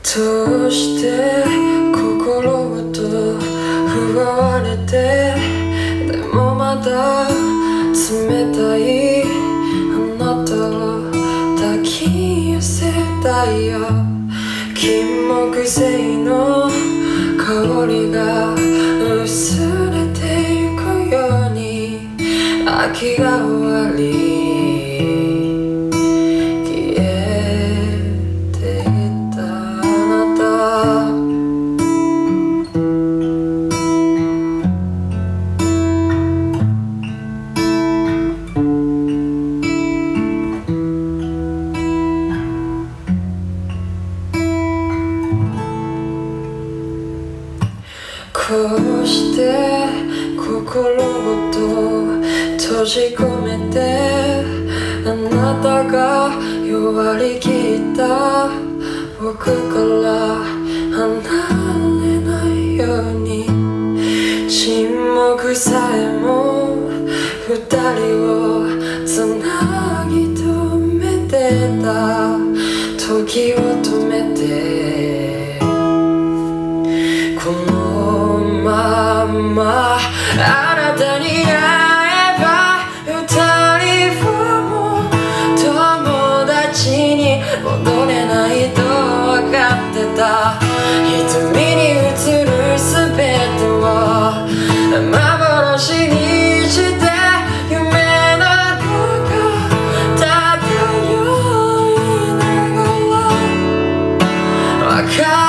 どうして心ごと奪われて、でもまだ冷たいあなたを抱き寄せたいよ。金木犀の香りが薄れてゆくように、秋が終わりこうして心ごと閉じ込めて、あなたが弱りきった僕から離れないように、沈黙さえも二人をつなぎ止めてた。時を止めてこのままあなたに会えば、二人はもう友達に戻れないと分かってた。瞳に映るすべてを幻にして夢の中漂いながら分かる